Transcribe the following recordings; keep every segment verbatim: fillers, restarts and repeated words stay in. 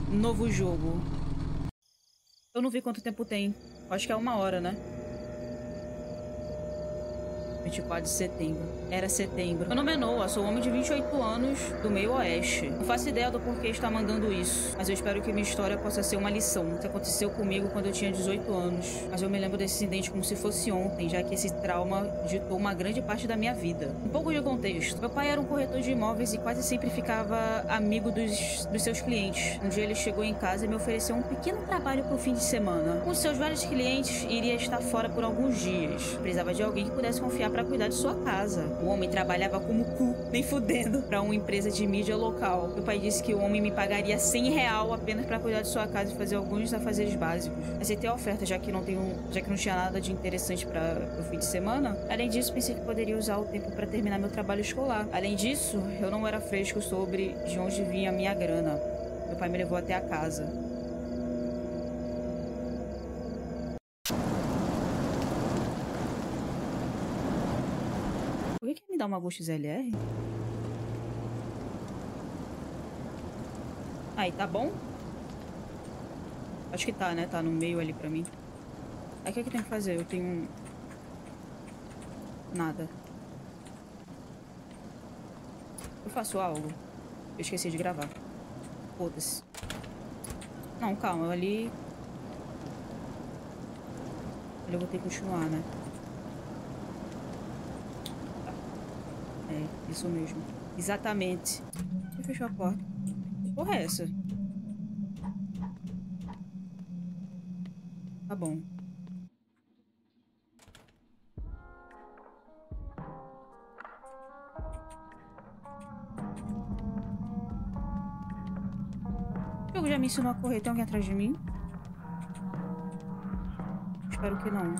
novo jogo. Eu não vi quanto tempo tem. Acho que é uma hora, né? vinte e quatro de setembro. Era setembro. Meu nome é Noah, sou um homem de vinte e oito anos do meio oeste. Não faço ideia do porquê está mandando isso, mas eu espero que minha história possa ser uma lição. Isso aconteceu comigo quando eu tinha dezoito anos, mas eu me lembro desse incidente como se fosse ontem, já que esse trauma ditou uma grande parte da minha vida. Um pouco de contexto. Meu pai era um corretor de imóveis e quase sempre ficava amigo dos, dos seus clientes. Um dia ele chegou em casa e me ofereceu um pequeno trabalho para o fim de semana. Um de seus vários clientes iria estar fora por alguns dias. Precisava de alguém que pudesse confiar para cuidar de sua casa. O homem trabalhava como cu, nem fudendo, para uma empresa de mídia local. Meu pai disse que o homem me pagaria cem real apenas para cuidar de sua casa e fazer alguns afazeres básicos. Aceitei a oferta, já que não tenho, já que não tinha nada de interessante para o fim de semana. Além disso, pensei que poderia usar o tempo para terminar meu trabalho escolar. Além disso, eu não era fresco sobre de onde vinha a minha grana. Meu pai me levou até a casa. Por que quer me dar uma Ghost L R? Aí, tá bom? Acho que tá, né? Tá no meio ali pra mim. Aí, o que é que tem que fazer? Eu tenho... Nada. Eu faço algo? Eu esqueci de gravar. Foda-se. Não, calma. Ali... Ali eu vou ter que continuar, né? É, isso mesmo. Exatamente. Você fechou a porta. Que porra é essa? Tá bom. O jogo já me ensinou a correr. Tem alguém atrás de mim? Espero que não.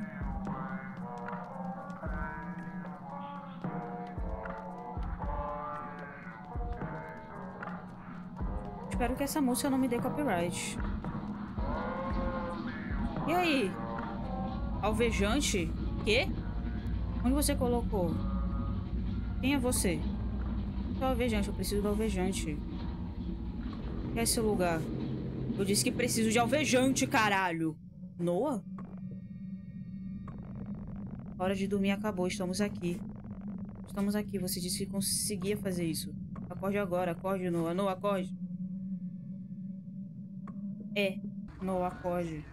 Espero que essa música não me dê copyright. E aí? Alvejante? Quê? Onde você colocou? Quem é você? É alvejante, eu preciso do alvejante. Que é esse lugar? Eu disse que preciso de alvejante, caralho! Noah? A hora de dormir acabou, estamos aqui. Estamos aqui, você disse que conseguia fazer isso. Acorde agora, acorde, Noah. Noah, acorde. É, Noah, acorde.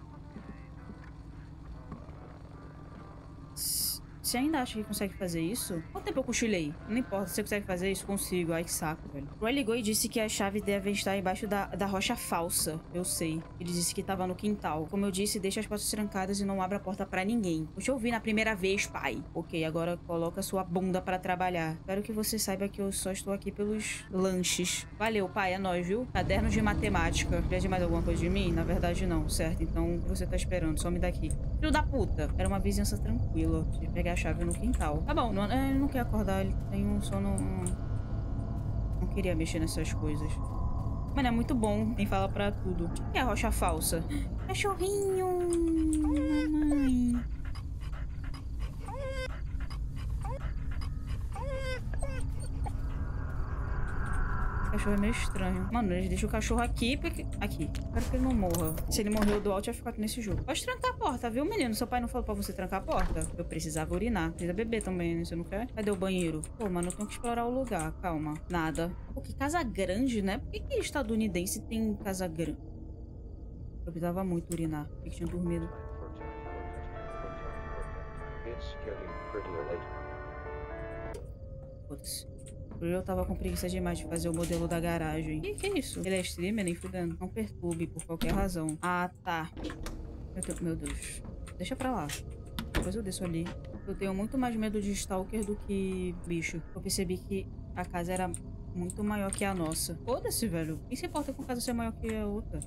Você ainda acha que consegue fazer isso? Quanto tempo eu cochilei? Não importa, se você consegue fazer isso, consigo. Ai, que saco, velho. Roy ligou e disse que a chave deve estar embaixo da, da rocha falsa. Eu sei. Ele disse que estava no quintal. Como eu disse, deixa as portas trancadas e não abra a porta pra ninguém. Eu te ouvi na primeira vez, pai. Ok, agora coloca sua bunda pra trabalhar. Espero que você saiba que eu só estou aqui pelos lanches. Valeu, pai, é nóis, viu? Caderno de matemática. Quer de mais alguma coisa de mim? Na verdade, não, certo? Então, o que você tá esperando? Some daqui. Filho da puta. Era uma vizinhança tranquila. De pegar a chave no quintal. Tá bom, não, ele não quer acordar, ele tem um sono... Não queria mexer nessas coisas. Mano, é muito bom, quem fala pra tudo. O que é a rocha falsa? Cachorrinho! Mamãe! O cachorro é meio estranho. Mano, eles deixam o cachorro aqui porque... Aqui. Espero que ele não morra. Se ele morreu do alto, vai ficar aqui nesse jogo. Pode trancar a porta, viu, menino? Seu pai não falou pra você trancar a porta? Eu precisava urinar. Precisa beber também, né? Você não quer? Cadê o banheiro? Pô, mano, eu tenho que explorar o lugar. Calma. Nada. Pô, que casa grande, né? Por que que estadunidense tem casa grande? Eu precisava muito urinar. Por que que tinha dormido? Foda-se. Eu tava com preguiça demais de fazer o modelo da garagem. Que que é isso? Ele é streamer, nem fudendo. Não perturbe por qualquer razão. Ah, tá. Meu Deus, meu Deus. Deixa pra lá. Depois eu desço ali. Eu tenho muito mais medo de stalker do que bicho. Eu percebi que a casa era muito maior que a nossa. Foda-se, velho. Quem se importa com a casa ser maior que a outra?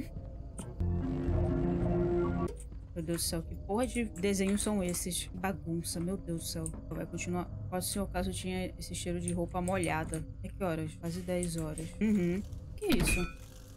Meu Deus do céu, que porra de desenhos são esses? Que bagunça, meu Deus do céu. Vai continuar. Quase se o caso tinha esse cheiro de roupa molhada. É que horas? Quase dez horas. Uhum. Que isso?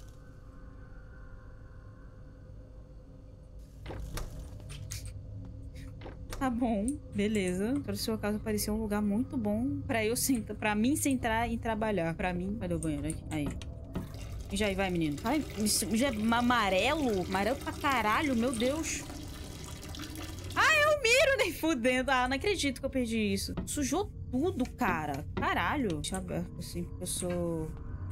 Tá bom, beleza. Para o seu caso parecia um lugar muito bom pra eu sentar, pra mim sentar e trabalhar. Pra mim, cadê o banheiro aqui? Aí. Já aí, vai, menino. Ai, isso já é amarelo? Amarelo pra caralho, meu Deus. Ah, eu miro nem fudendo. Ah, não acredito que eu perdi isso. Sujou tudo, cara. Caralho. Deixa aberto assim, porque eu sou...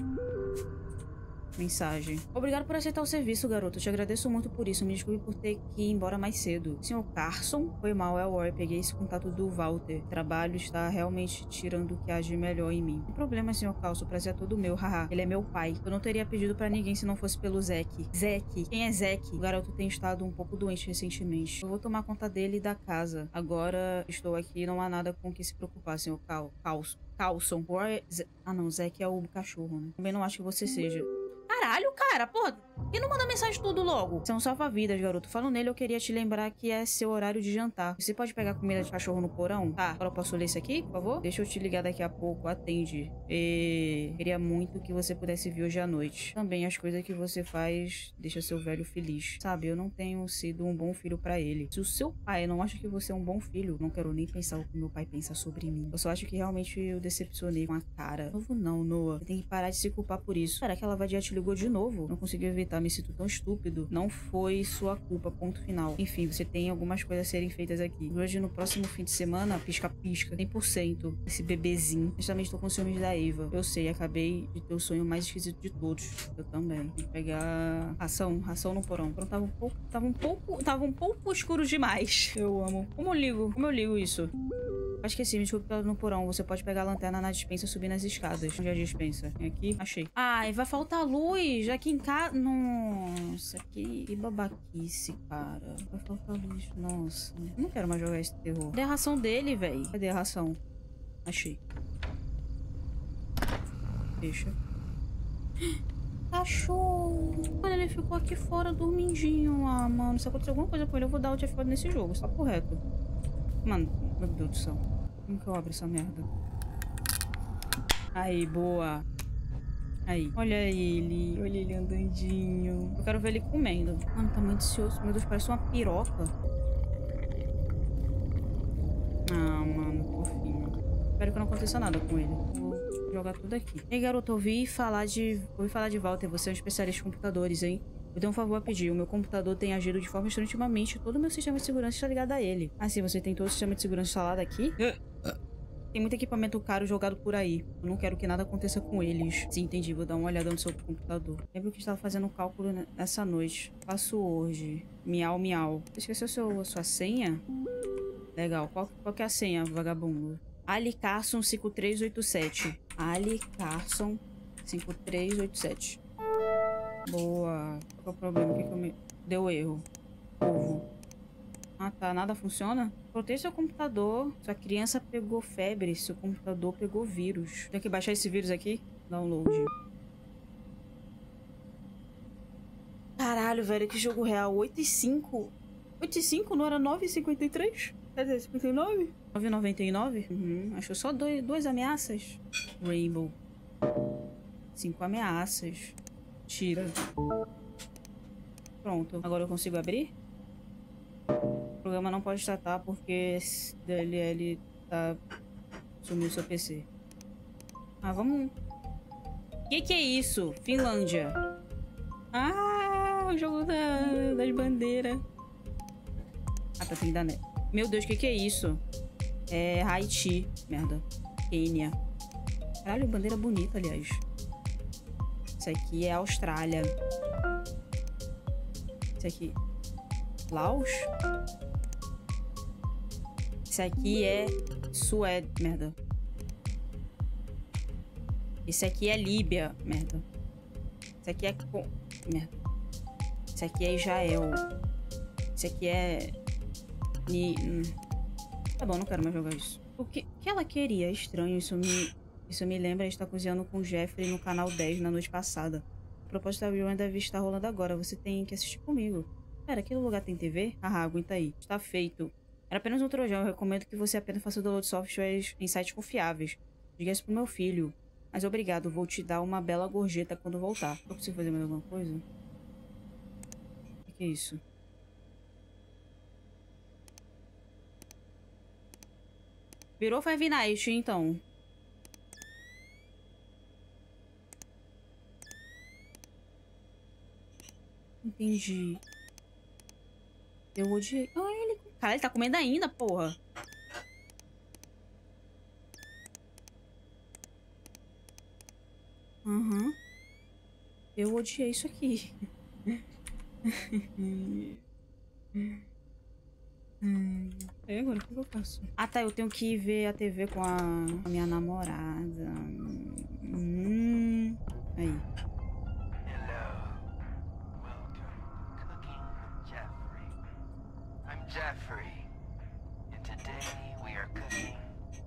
Mensagem. Obrigado por aceitar o serviço, garoto. Eu te agradeço muito por isso. Me desculpe por ter que ir embora mais cedo. Senhor Carson? Foi mal, é o War. Peguei esse contato do Walter. O trabalho está realmente tirando o que há de melhor em mim. Não tem problema, senhor Carson. O prazer é todo meu. Haha. Ele é meu pai. Eu não teria pedido pra ninguém se não fosse pelo Zack. Zack? Quem é Zack? O garoto tem estado um pouco doente recentemente. Eu vou tomar conta dele e da casa. Agora estou aqui e não há nada com o que se preocupar, senhor Cal Carlson. Carlson. War... Ah, não. Zack é o cachorro, né? Também não acho que você seja. Caralho, cara, pô, por que não manda mensagem tudo logo? Você é um salva-vidas, garoto. Falando nele, eu queria te lembrar que é seu horário de jantar. Você pode pegar comida de cachorro no porão? Tá, agora eu posso ler isso aqui, por favor? Deixa eu te ligar daqui a pouco, atende. E... queria muito que você pudesse vir hoje à noite. Também as coisas que você faz deixa seu velho feliz. Sabe, eu não tenho sido um bom filho pra ele. Se o seu pai não acha que você é um bom filho, não quero nem pensar o que meu pai pensa sobre mim. Eu só acho que realmente eu decepcionei com a cara. Novo não, Noah. Você tem que parar de se culpar por isso. Será que ela vai te ligou de novo? Não conseguiu evitar, me sinto tão estúpido. Não foi sua culpa, ponto final. Enfim, você tem algumas coisas a serem feitas aqui. Hoje, no próximo fim de semana, pisca-pisca, cem por cento. Esse bebezinho. Justamente tô com ciúmes da Eva. Eu sei, acabei de ter o sonho mais esquisito de todos. Eu também. Vou pegar ração, ração no porão. Pronto, tava um pouco, tava um pouco, tava um pouco escuro demais. Eu amo. Como eu ligo? Como eu ligo isso? Ah, esqueci, me desculpe pelo no porão. Você pode pegar a lanterna na despensa e subir nas escadas. Onde é a despensa? Tem aqui? Achei. Ai, vai faltar luz. Aqui em casa... Nossa, que... que babaquice, cara. Vai faltar luz. Nossa. Eu não quero mais jogar esse terror. Cadê a ração dele, velho? Cadê a ração? Achei. Deixa. Cachorro. Mano, ele ficou aqui fora dormindinho. Ah, mano. Se acontecer alguma coisa com ele, eu vou dar o F quatro nesse jogo. Só por reto. Mano, meu Deus do céu. Como que eu abro essa merda? Aí, boa. Aí. Olha ele. Olha ele andandinho. Eu quero ver ele comendo. Mano, tá muito ansioso. Meu Deus, parece uma piroca. Ah, mano, fofinho. Espero que não aconteça nada com ele. Vou jogar tudo aqui. Ei, garoto, ouvi falar de... Ouvi falar de Walter. Você é um especialista em computadores, hein? Eu tenho um favor a pedir. O meu computador tem agido de forma estranha ultimamente. Todo o meu sistema de segurança está ligado a ele. Ah, sim, você tem todo o sistema de segurança instalado aqui? Tem muito equipamento caro jogado por aí. Eu não quero que nada aconteça com eles. Sim, entendi. Vou dar uma olhada no seu computador. Lembro que estava fazendo um cálculo nessa noite. Faço hoje. Miau, miau. Você esqueceu seu, sua senha? Legal. Qual, qual que é a senha, vagabundo? Ali Carson cinco três oito sete. Ali Carson cinco três oito sete. Boa. Qual é o problema? O que que eu me... Deu erro. Ovo. Ah, tá. Nada funciona? Proteja seu computador. Sua criança pegou febre. Seu computador pegou vírus. Tem que baixar esse vírus aqui? Download. Caralho, velho. Que jogo real. oito e cinco. oito e cinco? Não era nove e cinquenta e três? Quer dizer, cinquenta e nove? nove e noventa e nove? Uhum. Achou só dois, duas ameaças. Rainbow. Cinco ameaças. Tira. Pronto. Agora eu consigo abrir? O programa não pode tratar porque D L L tá... sumiu seu P C. Ah, vamos... Que que é isso? Finlândia. Ah, o jogo da... das bandeiras. Ah, tá, tem que dar net. Meu Deus, que que é isso? É Haiti. Merda. Quênia. Caralho, bandeira bonita, aliás. Isso aqui é Austrália. Isso aqui... Laos? Isso aqui é Suécia. Merda. Isso aqui é Líbia. Merda. Isso aqui é... Com... Merda. Isso aqui é Israel. Isso aqui é... Ni... Tá bom, não quero mais jogar isso. O que, que ela queria? É estranho. Isso me... Isso me lembra a estar cozinhando com o Jeffrey no canal dez na noite passada. A proposta da Rewind deve estar rolando agora. Você tem que assistir comigo. Pera, aquele lugar tem T V? Ah, aguenta aí. Está feito. Era apenas um trojão. Eu recomendo que você apenas faça download de softwares em sites confiáveis. Diga isso pro meu filho. Mas obrigado. Vou te dar uma bela gorjeta quando voltar. Eu consigo fazer mais alguma coisa? O que é isso? Virou Five Nights, então. Entendi. Eu odiei. Ah, ele... Cara, ele tá comendo ainda, porra. Uhum. Eu odiei isso aqui. Hum. E agora, o que eu faço? Ah, tá. Eu tenho que ir ver a T V com a, a minha namorada. Hum. Aí. Jeffrey, and today we are cooking.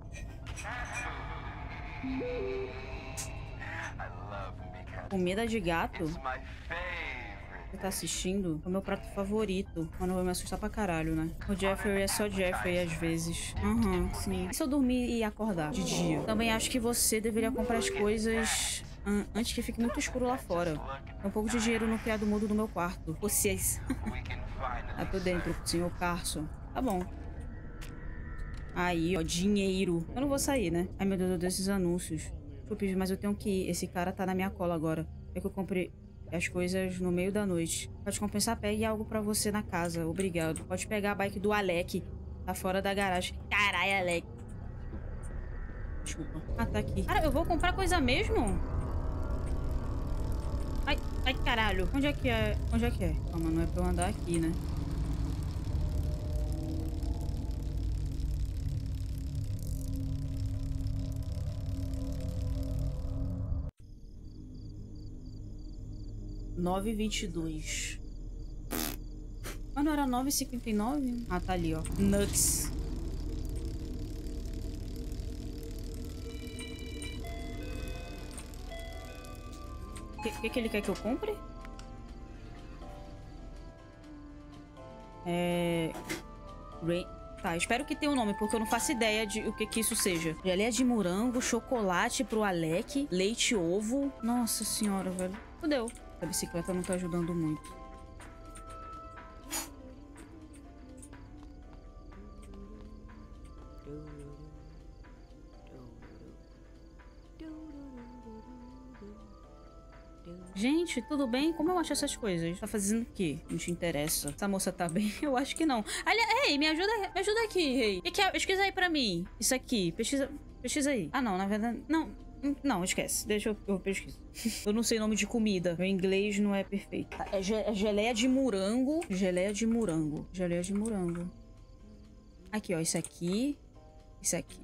I love because Comida de gato? it's my favorite. Você tá assistindo? É o meu prato favorito. Mas não vai me assustar pra caralho, né? O Jeffrey é só Jeffrey às vezes. Aham, uhum, sim. E se eu dormir e acordar de dia? Também acho que você deveria comprar as coisas an antes que fique muito escuro lá fora. Tem um pouco de dinheiro no criado mudo do meu quarto. Vocês. Tá por dentro, senhor Carson. Tá bom. Aí, ó, dinheiro. Eu não vou sair, né? Ai, meu Deus, desses anúncios. Desculpe, mas eu tenho que ir. Esse cara tá na minha cola agora. É que eu comprei as coisas no meio da noite. Pode compensar, pegue algo pra você na casa. Obrigado. Pode pegar a bike do Alec. Tá fora da garagem. Caralho, Alec. Desculpa. Ah, tá aqui. Cara, eu vou comprar coisa mesmo? Ai, ai, caralho. Onde é que é? Onde é que é? Calma, não é pra eu andar aqui, né? nove e vinte e dois. Ah, não era nove e cinquenta e nove? Ah, tá ali, ó. Nuts. O que, que, que ele quer que eu compre? É... Rain... Tá, espero que tenha um nome, porque eu não faço ideia de o que que isso seja. Geleia de morango, chocolate pro Alec, leite ovo. Nossa senhora, velho. Fudeu. A bicicleta não tá ajudando muito. Gente, tudo bem? Como eu acho essas coisas? Tá fazendo o quê? Não te interessa. Essa moça tá bem? Eu acho que não. Aliás, ei, me ajuda, me ajuda aqui, ei. Que que é? Pesquisa aí pra mim. Isso aqui. Pesquisa, pesquisa aí. Ah, não, na verdade... Não. Não, esquece. Deixa eu, eu pesquisar. Eu não sei nome de comida. Meu inglês não é perfeito. É, ge é geleia de morango. Geleia de morango. Geleia de morango. Aqui, ó. Isso aqui. Isso aqui.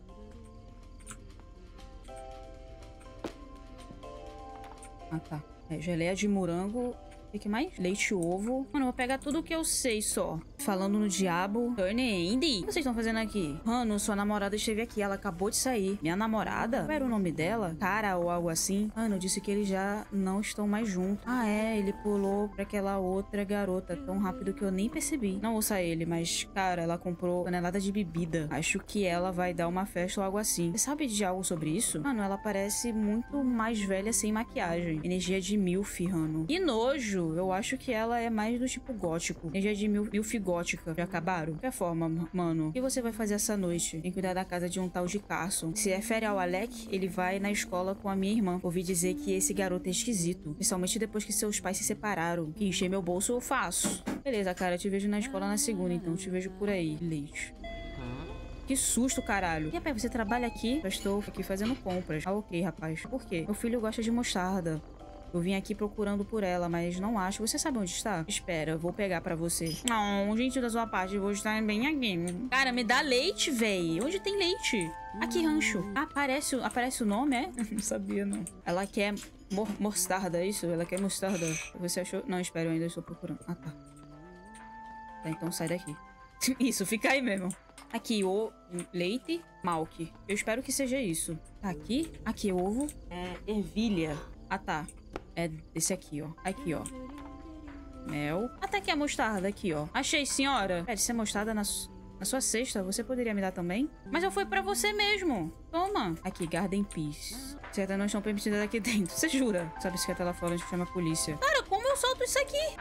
Ah, tá. É, geleia de morango. O que mais? Leite e ovo. Mano, eu vou pegar tudo que eu sei só. Falando no diabo. Turn Andy. O que vocês estão fazendo aqui? Mano, sua namorada esteve aqui. Ela acabou de sair. Minha namorada? Qual era o nome dela? Cara ou algo assim? Mano, disse que eles já não estão mais juntos. Ah, é. Ele pulou pra aquela outra garota tão rápido que eu nem percebi. Não ouça ele, mas, cara, ela comprou tonelada de bebida. Acho que ela vai dar uma festa ou algo assim. Você sabe de algo sobre isso? Mano, ela parece muito mais velha sem maquiagem. Energia de milf, Rano. Que nojo. Eu acho que ela é mais do tipo gótico. Energia de mil, milf gótica. Já acabaram? De qualquer forma, mano. O que você vai fazer essa noite? Tem que cuidar da casa de um tal de Carson. Se refere ao Alec, ele vai na escola com a minha irmã. Ouvi dizer que esse garoto é esquisito. Principalmente depois que seus pais se separaram. Que encher meu bolso eu faço. Beleza, cara. Eu te vejo na escola na segunda, então. Te vejo por aí. Leite. Que susto, caralho. E, rapaz, você trabalha aqui? Eu estou aqui fazendo compras. Ah, ok, rapaz. Por quê? Meu filho gosta de mostarda. Eu vim aqui procurando por ela, mas não acho. Você sabe onde está? Espera, vou pegar pra você. Não, gente, da sua parte, vou estar bem aqui. Cara, me dá leite, véi. Onde tem leite? Aqui, rancho. Ah, aparece, aparece o nome, é? Não sabia, não. Ela quer mor mostarda, é isso? Ela quer mostarda. Você achou? Não, espera, eu ainda estou procurando. Ah, tá. Tá, então sai daqui. Isso, fica aí mesmo. Aqui, o leite, malque. Eu espero que seja isso. Tá aqui? Aqui, ovo. É, ervilha. Ah, tá. É esse aqui, ó. Aqui, ó. Mel. Até aqui a mostarda, aqui, ó. Achei, senhora. Pede, se é mostarda na, na sua cesta, você poderia me dar também? Mas eu fui pra você mesmo. Toma. Aqui, Garden Peas. Certas não estão permitidas aqui dentro. Você jura? Essa bicicleta lá fora, a gente chama a polícia. Cara, como eu solto isso aqui?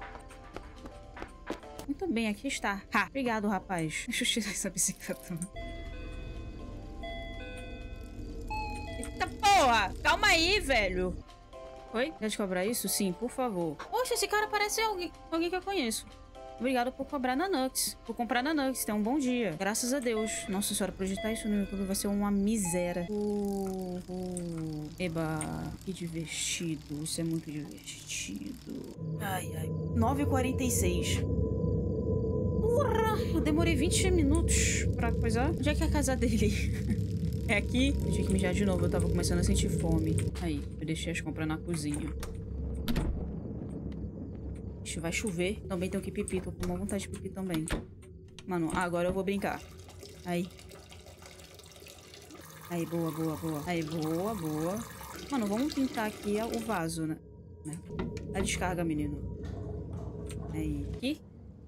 Muito bem, aqui está. Ha, obrigado, rapaz. Deixa eu tirar essa bicicleta. Eita porra! Calma aí, velho. Oi? Quer te cobrar isso? Sim, por favor. Poxa, esse cara parece alguém, alguém que eu conheço. Obrigado por cobrar na Nux. Por comprar na Nux. Tenha um bom dia. Graças a Deus. Nossa senhora, projetar isso no YouTube vai ser uma miséria. Uh, uh. Eba, que divertido. Isso é muito divertido. Ai, ai. nove e quarenta e seis. Porra! Eu demorei vinte minutos pra coisar. Onde é que é a casa dele? É aqui? Eu tinha que mijar de novo. Eu tava começando a sentir fome. Aí, eu deixei as compras na cozinha. Ixi, vai chover. Também tenho que pipi. Tô com uma vontade de pipi também. Mano, agora eu vou brincar. Aí. Aí, boa, boa, boa. Aí, boa, boa. Mano, vamos pintar aqui o vaso, né? A descarga, menino. Aí. Aqui.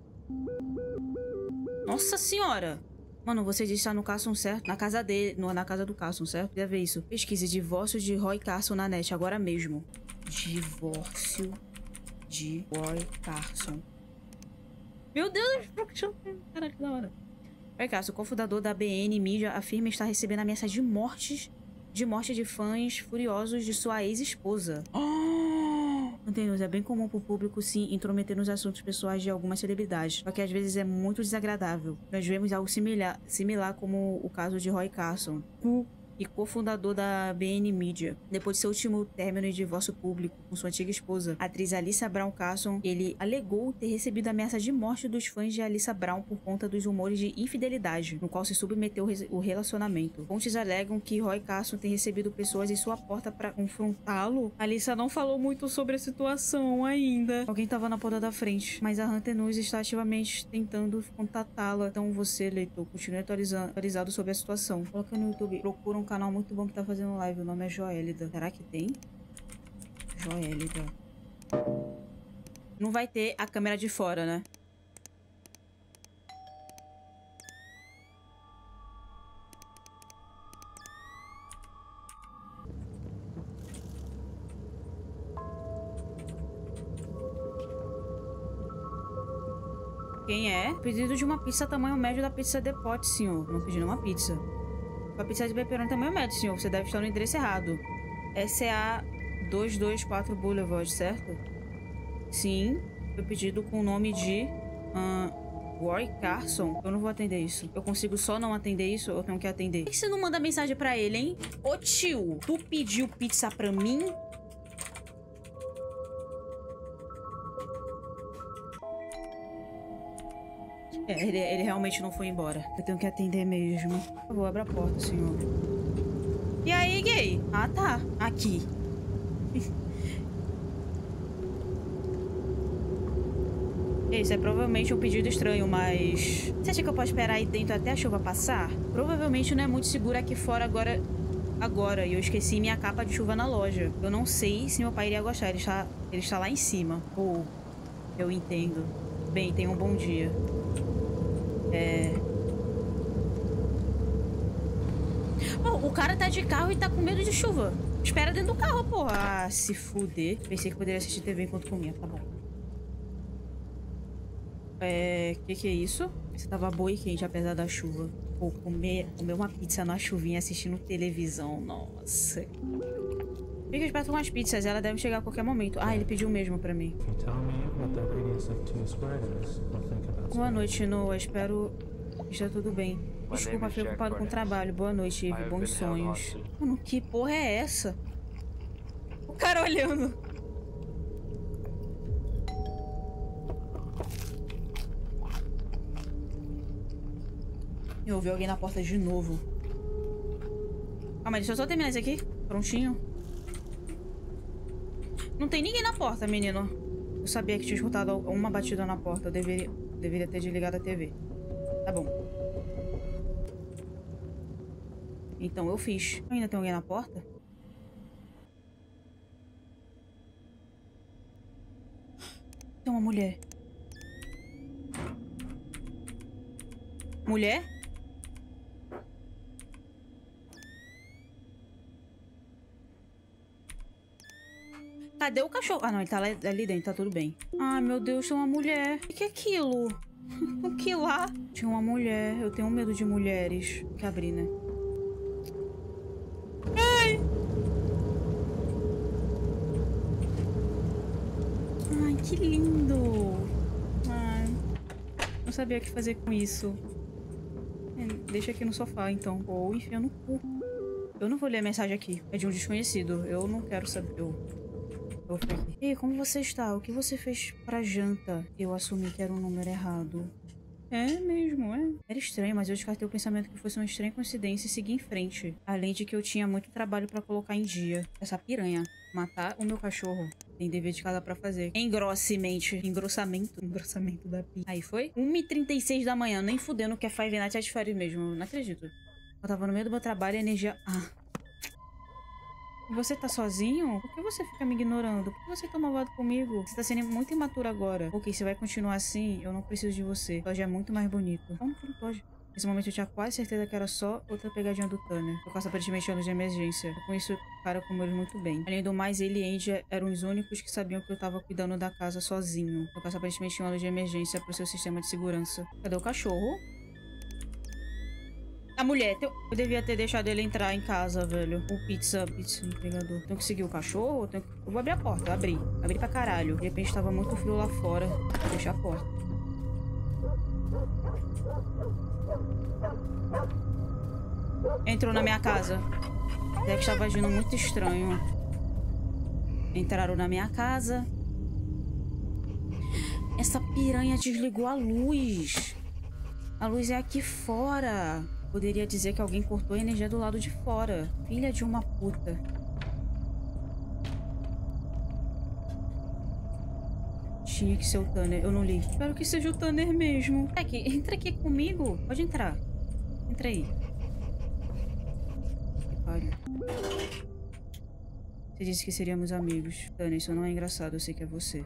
Nossa senhora! Mano, você disse que tá no Carson, certo? Na casa dele. No, na casa do Carson, certo? Queria ver isso. Pesquise divórcio de Roy Carson na net, agora mesmo. Divórcio de Roy Carson. Meu Deus! Caralho, que da hora. Roy Carson, cofundador da B N Media, afirma estar recebendo ameaças de mortes de morte de fãs furiosos de sua ex-esposa. Entendeu? É bem comum pro público se intrometer nos assuntos pessoais de algumas celebridades, só que às vezes é muito desagradável. Nós vemos algo similar, similar como o caso de Roy Carson, e cofundador da B N Media. Depois de seu último término de divórcio público com sua antiga esposa, a atriz Alyssa Brown Carson, ele alegou ter recebido ameaça de morte dos fãs de Alyssa Brown por conta dos rumores de infidelidade, no qual se submeteu o relacionamento. Fontes alegam que Roy Carson tem recebido pessoas em sua porta para confrontá-lo. Alyssa não falou muito sobre a situação ainda. Alguém estava na porta da frente, mas a Hunter News está ativamente tentando contatá-la. Então você, leitor, continue atualizado sobre a situação. Coloca no YouTube, procura um canal muito bom que tá fazendo live. O nome é Joelida. Será que tem? Joelida. Não vai ter a câmera de fora, né? Quem é? Pedido de uma pizza tamanho médio da pizza de pote, senhor. Não pedindo uma pizza. A pizza de pepperoni tamanho médio, senhor. Você deve estar no endereço errado. S A duzentos e vinte e quatro Boulevard, certo? Sim. Foi pedido com o nome de... Uh, Roy Carson. Eu não vou atender isso. Eu consigo só não atender isso? Eu tenho que atender. Por que você não manda mensagem pra ele, hein? Ô, tio, tu pediu pizza pra mim? É, ele, ele realmente não foi embora. Eu tenho que atender mesmo. Por favor, abra a porta, senhor. E aí, gay? Ah, tá. Aqui. Isso é provavelmente um pedido estranho, mas... Você acha que eu posso esperar aí dentro até a chuva passar? Provavelmente não é muito seguro aqui fora agora... Agora. E eu esqueci minha capa de chuva na loja. Eu não sei se meu pai iria gostar. Ele está, ele está lá em cima. Ou... Oh, eu entendo. Bem, tenha um bom dia. É... Oh, o cara tá de carro e tá com medo de chuva. Espera dentro do carro, porra. Ah, se fuder. Pensei que poderia assistir T V enquanto comia. Tá bom. É... Que que é isso? Você tava boa e quente apesar da chuva. Pô, comer, comer uma pizza na chuvinha assistindo televisão. Nossa. Fica esperto com as pizzas. Ela deve chegar a qualquer momento. Ah, ele pediu o mesmo pra mim. Boa noite, Noah. Espero que esteja tudo bem. Desculpa, fiquei ocupado com o trabalho. Boa noite, Eve. Bons sonhos. Mano, que porra é essa? O cara olhando. Eu ouvi alguém na porta de novo. Calma aí, deixa eu só terminar isso aqui. Prontinho. Não tem ninguém na porta, menino. Eu sabia que tinha escutado uma batida na porta. Eu deveria, deveria ter desligado a T V. Tá bom. Então eu fiz. Ainda tem alguém na porta? Tem uma mulher. Mulher? Cadê o cachorro? Ah, não, ele tá ali dentro, tá tudo bem. Ai, meu Deus, tem uma mulher. O que é aquilo? O que lá? Tinha uma mulher. Eu tenho medo de mulheres. Tem que abrir, né? Ai! que lindo! Ai, não sabia o que fazer com isso. É, deixa aqui no sofá, então. Ou enfia no cu. Eu não vou ler a mensagem aqui. É de um desconhecido. Eu não quero saber. Eu, eu vou ficar aqui. Ei, como você está? O que você fez pra janta? Eu assumi que era um número errado. É mesmo, é. Era estranho, mas eu descartei o pensamento que fosse uma estranha coincidência e segui em frente. Além de que eu tinha muito trabalho pra colocar em dia. Essa piranha. Matar o meu cachorro. Tem dever de casa pra fazer. Engrossemente. Engrossamento. Engrossamento da pia. Aí foi? uma e trinta e seis da manhã. Nem fudendo que é Five Nights at Freddy's mesmo. Não acredito. Eu tava no meio do meu trabalho e a energia... Ah. Você tá sozinho? Por que você fica me ignorando? Por que você tá malvado comigo? Você tá sendo muito imaturo agora. Ok, se vai continuar assim, eu não preciso de você. Todd é muito mais bonito. Como que não pode? Nesse momento eu tinha quase certeza que era só outra pegadinha do Tanner. Eu faço aparentemente anos de emergência. Eu conheço o cara como ele muito bem. Além do mais, ele e Andy eram os únicos que sabiam que eu tava cuidando da casa sozinho. Eu faço aparentemente um ano de emergência pro seu sistema de segurança. Cadê o cachorro? A mulher, eu devia ter deixado ele entrar em casa, velho. O pizza, pizza, entregador. Tenho que seguir o cachorro? Tenho que... Eu vou abrir a porta, eu abri. Abri pra caralho. De repente tava muito frio lá fora. Vou deixar a porta. Entrou na minha casa. Até que estava agindo muito estranho. Entraram na minha casa. Essa piranha desligou a luz. A luz é aqui fora. Poderia dizer que alguém cortou a energia do lado de fora. Filha de uma puta. Tinha que ser o Tanner. Eu não li. Espero que seja o Tanner mesmo. É que entra aqui comigo. Pode entrar. Entra aí. Que pariu. Você disse que seríamos amigos. Tanner, isso não é engraçado. Eu sei que é você.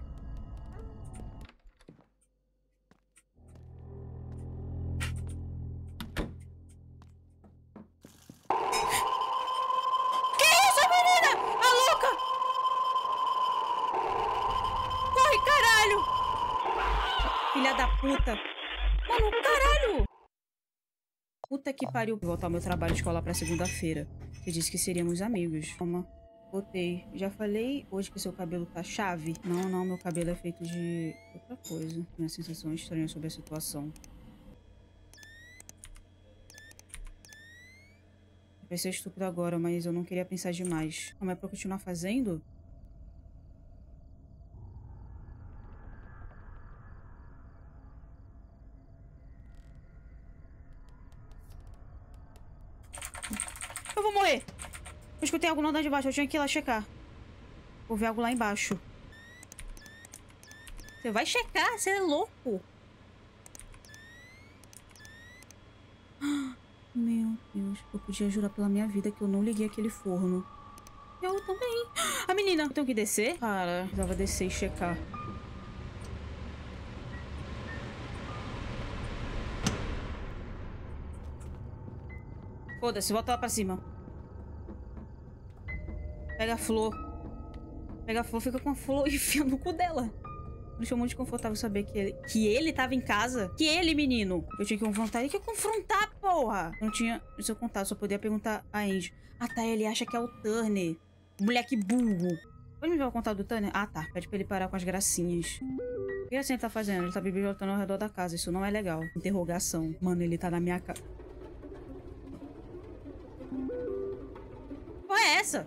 Filha da puta. Mano, caralho. Puta que pariu. Vou voltar ao meu trabalho de escola pra segunda-feira. Você disse que seríamos amigos. Calma. Botei. Já falei hoje que seu cabelo tá chave? Não, não. Meu cabelo é feito de outra coisa. Minha sensação estranha sobre a situação. Vai ser estúpido agora, mas eu não queria pensar demais. Como é pra eu continuar fazendo? Eu vou morrer. Eu escutei algo andando de baixo. Eu tinha que ir lá checar. Vou ver algo lá embaixo. Você vai checar? Você é louco. Meu Deus. Eu podia jurar pela minha vida que eu não liguei aquele forno. Eu também. A menina. Eu tenho que descer? Cara, eu precisava descer e checar. Foda-se, volta lá pra cima. Pega a flor. Pega a flor, fica com a flor e enfia no cu dela. Me deixou muito desconfortável saber que ele, que ele tava em casa. Que ele, menino. Eu tinha que confrontar ele. Que confrontar, porra? Eu não tinha no seu contato, só podia perguntar a Andy. Ah, tá, ele acha que é o Tanner. Moleque burro. Pode me ver o contato do Tanner? Ah, tá. Pede pra ele parar com as gracinhas. O que assim ele tá fazendo? Ele tá bibliotando ao redor da casa. Isso não é legal. Interrogação. Mano, ele tá na minha casa. Qual é essa?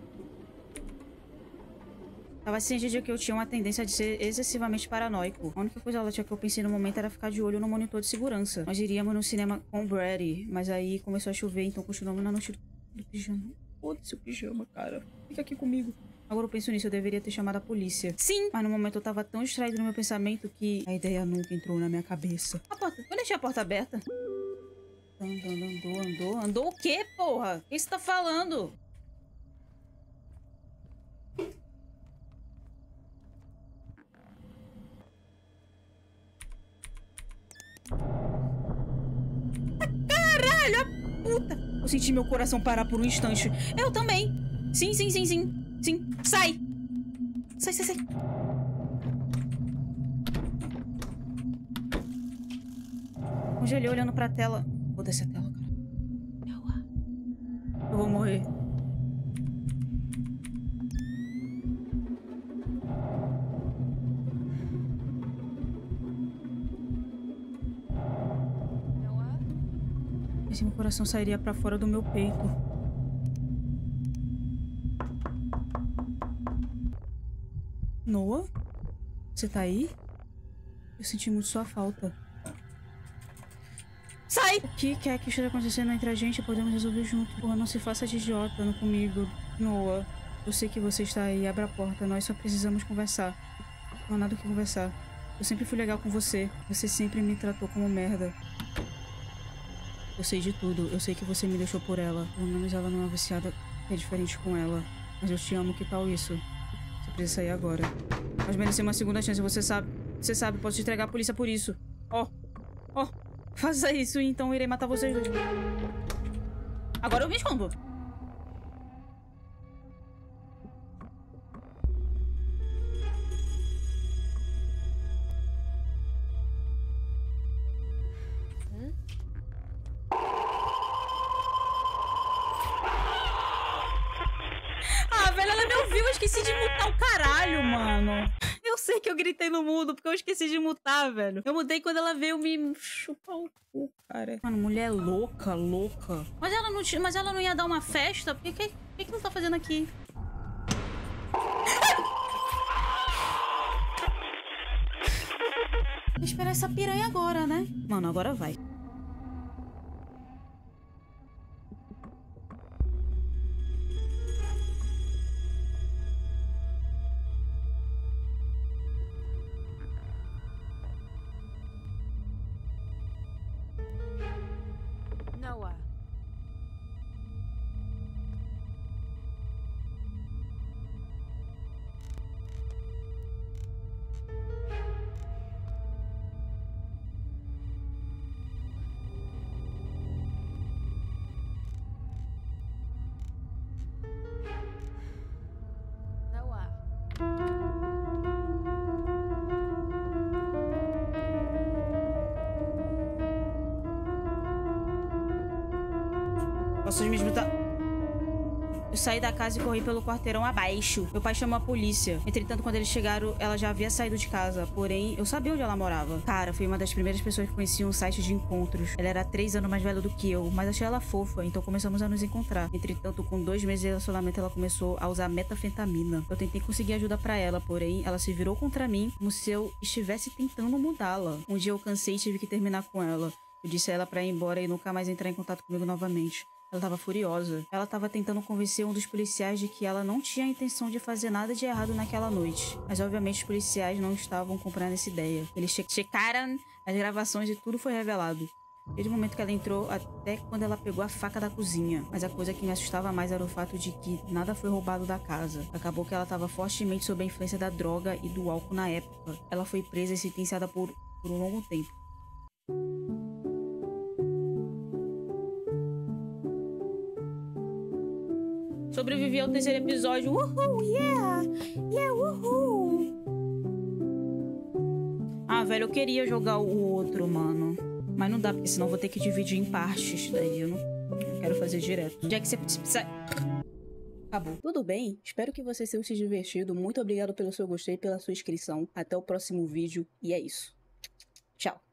Tava ciente de que eu tinha uma tendência de ser excessivamente paranoico. A única coisa ótima que eu pensei no momento era ficar de olho no monitor de segurança. Nós iríamos no cinema com o Brady, mas aí começou a chover, então continuamos na noite do pijama. Foda-se o pijama, cara. Fica aqui comigo. Agora eu penso nisso, eu deveria ter chamado a polícia. Sim, mas no momento eu tava tão distraído no meu pensamento que a ideia nunca entrou na minha cabeça. A porta. Vou deixar a porta aberta. Andou, andou, andou. Andou o quê, porra? O que você tá falando? Caralho, a puta! Eu senti meu coração parar por um instante. Eu também. Sim, sim, sim, sim. Sim. Sai. Sai, sai, sai. Congelei olhando pra tela. Foda-se a tela, cara. Eu vou morrer. Esse meu coração sairia pra fora do meu peito. Noah? Você tá aí? Eu senti muito sua falta. Sai! O que quer que esteja acontecendo entre a gente? Podemos resolver junto. Porra, não se faça de idiota não comigo. Noah, eu sei que você está aí. Abra a porta. Nós só precisamos conversar. Não há nada o que conversar. Eu sempre fui legal com você. Você sempre me tratou como merda. Eu sei de tudo. Eu sei que você me deixou por ela. Pelo menos ela não é viciada. É diferente com ela. Mas eu te amo. Que tal isso? Você precisa sair agora. Nós merecemos uma segunda chance. Você sabe. Você sabe. Posso te entregar a polícia por isso. Ó. Oh. Ó. Oh. Faça isso, então eu irei matar vocês dois. Agora eu me escondo. Hum? Ah, velho, ela me ouviu. Eu esqueci de mutar o caralho, mano. Eu sei que eu gritei no mudo porque eu esqueci de mutar, velho. Eu mudei quando ela veio me chupar o cu, cara. Mano, mulher louca, louca. Mas ela não, mas ela não ia dar uma festa? Por que, que, que, que não tá fazendo aqui? Vou esperar essa piranha agora, né? Mano, agora vai. Noah. Noah. Posso me escutar? Eu saí da casa e corri pelo quarteirão abaixo. Meu pai chamou a polícia. Entretanto, quando eles chegaram, ela já havia saído de casa. Porém, eu sabia onde ela morava. Cara, foi uma das primeiras pessoas que conheciam um site de encontros. Ela era três anos mais velha do que eu, mas achei ela fofa, então começamos a nos encontrar. Entretanto, com dois meses de relacionamento, ela começou a usar metafetamina. Eu tentei conseguir ajuda pra ela, porém, ela se virou contra mim como se eu estivesse tentando mudá-la. Um dia eu cansei e tive que terminar com ela. Eu disse a ela pra ir embora e nunca mais entrar em contato comigo novamente. Ela estava furiosa. Ela estava tentando convencer um dos policiais de que ela não tinha a intenção de fazer nada de errado naquela noite. Mas obviamente os policiais não estavam comprando essa ideia. Eles che checaram as gravações e tudo foi revelado. Desde o momento que ela entrou até quando ela pegou a faca da cozinha. Mas a coisa que me assustava mais era o fato de que nada foi roubado da casa. Acabou que ela estava fortemente sob a influência da droga e do álcool na época. Ela foi presa e sentenciada por, por um longo tempo. Sobrevivi ao terceiro episódio. Uhul, yeah! Yeah, uhul! Ah, velho, eu queria jogar o outro, mano. Mas não dá, porque senão eu vou ter que dividir em partes. Daí eu não quero fazer direto. Onde é que você precisa... Acabou. Tudo bem? Espero que vocês tenham se divertido. Muito obrigado pelo seu gostei e pela sua inscrição. Até o próximo vídeo. E é isso. Tchau.